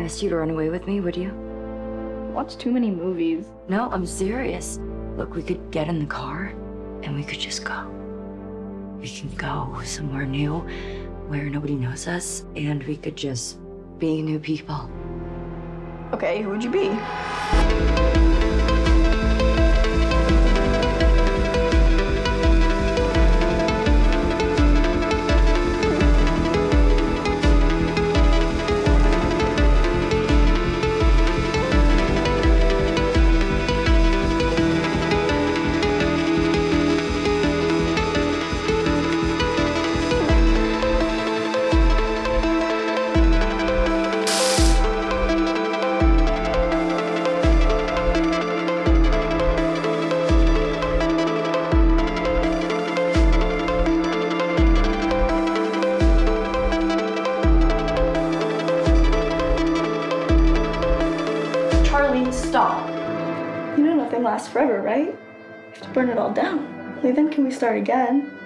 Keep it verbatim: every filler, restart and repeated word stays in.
asked you to run away with me, would you? Watch too many movies. No, I'm serious. Look, we could get in the car and we could just go. We can go somewhere new where nobody knows us and we could just be new people. Okay, who would you be? Stop. You know nothing lasts forever, right? You have to burn it all down. Only then can we start again.